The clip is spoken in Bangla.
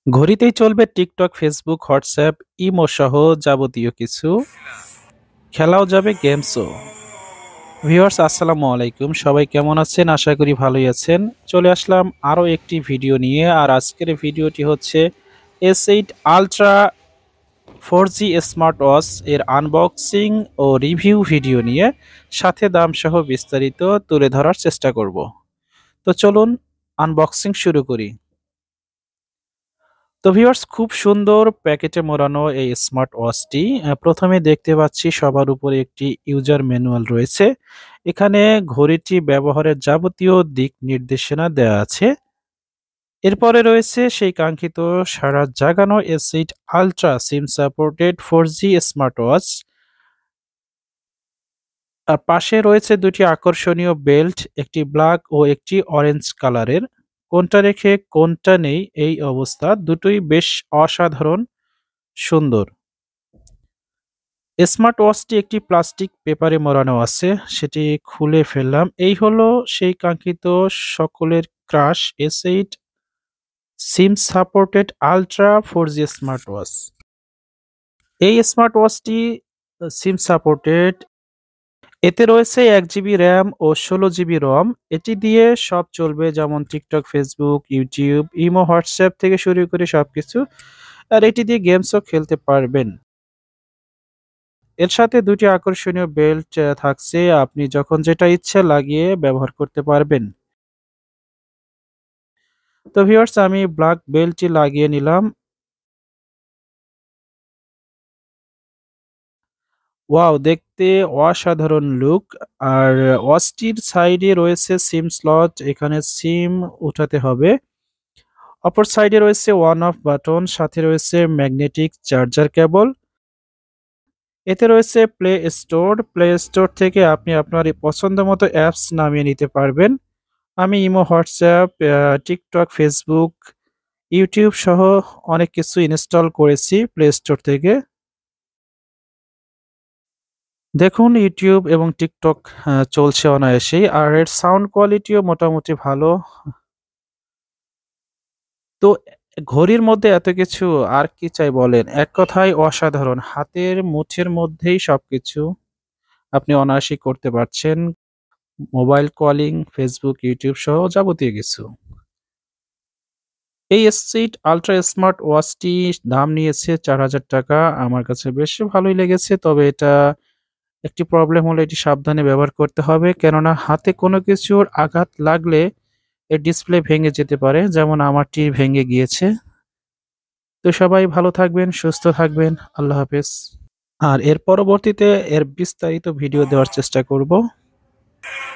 ঘড়িতেই চলবে টিকটক, ফেসবুক, হোয়াটসঅ্যাপ, ইমো সহ যাবতীয় কিছু। খেলাও যাবে, গেমসও। ভিউয়ার্স, আসসালামু আলাইকুম। সবাই কেমন আছেন? আশা করি ভালোই আছেন। চলে আসলাম আরও একটি ভিডিও নিয়ে। আর আজকের ভিডিওটি হচ্ছে S8 ultra 4G smart watch এর আনবক্সিং ও রিভিউ ভিডিও নিয়ে, সাথে দাম সহ বিস্তারিত তুলে ধরার চেষ্টা করব। তো চলুন আনবক্সিং শুরু করি। তো ভিউয়ার্স, খুব সুন্দর প্যাকেটে মোড়ানো এই স্মার্ট ওয়াচটি। প্রথমে দেখতে পাচ্ছি সবার উপরে একটি ইউজার ম্যানুয়াল রয়েছে। এখানে ঘড়িটি ব্যবহারের যাবতীয় দিক নির্দেশনা দেওয়া আছে। এরপরে রয়েছে সেই কাঙ্ক্ষিত সারা জাগানো S8 ultra SIM supported 4G smart watch. আর পাশে রয়েছে দুটি আকর্ষণীয় বেল্ট, একটি ব্ল্যাক ও একটি অরেঞ্জ কালারের। কোনটা রেখে কোনটা নেই এই অবস্থা, দুটোই বেশ অসাধারণ সুন্দর। স্মার্ট ওয়াচটি একটি প্লাস্টিক পেপারে মোড়ানো আছে, সেটি খুলে ফেললাম। এই হলো সেই কাঙ্ক্ষিত সকলের crush S8 SIM supported ultra 4G smart watch. এই স্মার্ট ওয়াচটি সিম সাপোর্টেড। এতে রয়েছে 1GB র্যাম ও 16GB রম। এটি দিয়ে সব চলবে, যেমন TikTok, Facebook, YouTube, imo, WhatsApp থেকে শুরু করে সবকিছু। আর এটি দিয়ে গেমসও খেলতে পারবেন। এর সাথে দুটি আকর্ষণীয় বেল্ট থাকছে, আপনি যখন যেটা ইচ্ছে লাগিয়ে ব্যবহার করতে পারবেন। তো ভিউয়ার্স, আমি ব্ল্যাক বেল্টটি লাগিয়ে নিলাম। ওয়াও, দেখতে অসাধারণ লুক। আর ওয়াচটির সাইডে রয়েছে সিম স্লট, এখানে সিম উঠাতে হবে। অপর সাইডে রয়েছে অন অফ বাটন, সাথে রয়েছে ম্যাগনেটিক চার্জার কেবল। এতে রয়েছে প্লে স্টোর থেকে আপনি আপনার পছন্দ মতো অ্যাপস নামিয়ে নিতে পারবেন। আমি imo, WhatsApp, TikTok, Facebook, YouTube সহ অনেক কিছু ইনস্টল করেছি প্লে স্টোর থেকে। দেখুন, ইউটিউব এবং টিকটক চলছে অনায়াসেই। আর এর সাউন্ড কোয়ালিটিও মোটামুটি ভালো। তো ঘড়ির মধ্যে এত কিছু, আর কি চাই বলেন? এক কথায় অসাধারণ। হাতের মুঠের মধ্যেই সবকিছু আপনি অনায়াসেই করতে পারছেন। মোবাইল কলিং, ফেসবুক, ইউটিউব সহ যাবতীয় কিছু। এই S8 আলট্রা স্মার্ট ওয়াচটি দাম নিয়েছে 4000 টাকা। আমার কাছে বেশ ভালোই লেগেছে, তবে এটা একটি প্রবলেম হলো, এটি সাবধানে ব্যবহার করতে হবে, কেননা হাতে কোনো কিছুর আঘাত লাগলে এর ডিসপ্লে ভেঙে যেতে পারে, যেমন আমারটি ভেঙে গিয়েছে। তো সবাই ভালো থাকবেন, সুস্থ থাকবেন। আল্লাহ হাফেজ। আর এর পরবর্তীতে এর বিস্তারিত ভিডিও দেওয়ার চেষ্টা করব।